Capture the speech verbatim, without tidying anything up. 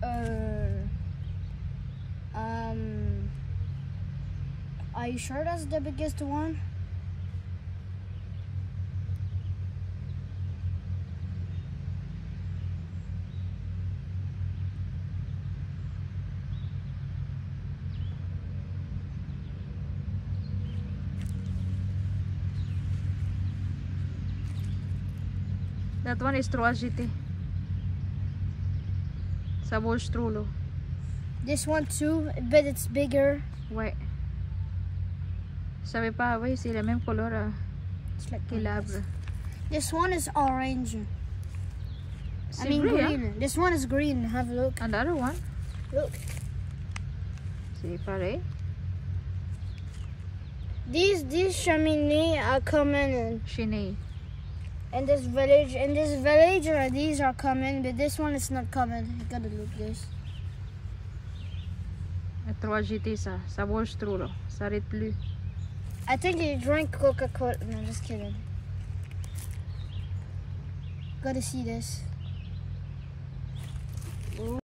or um are you sure that's the biggest one? That one is trop agité. Ça bouge trop là. This one too, but it's bigger. Ouais. Je savais pas, oui, c'est la même couleur euh, It's like que l'arbre. this one is orange. I C'est mean vrai, green. hein? This one is green. Have a look. And the other one, Look. c'est pareil. These these cheminées are common in, Chenille. in this village. In this village, uh, these are common, but this one is not common. You gotta look this. C'est trop agité ça. Ça bouge trop là. Ça arrête plus. I think you drink Coca-Cola. No, just kidding. Gotta see this.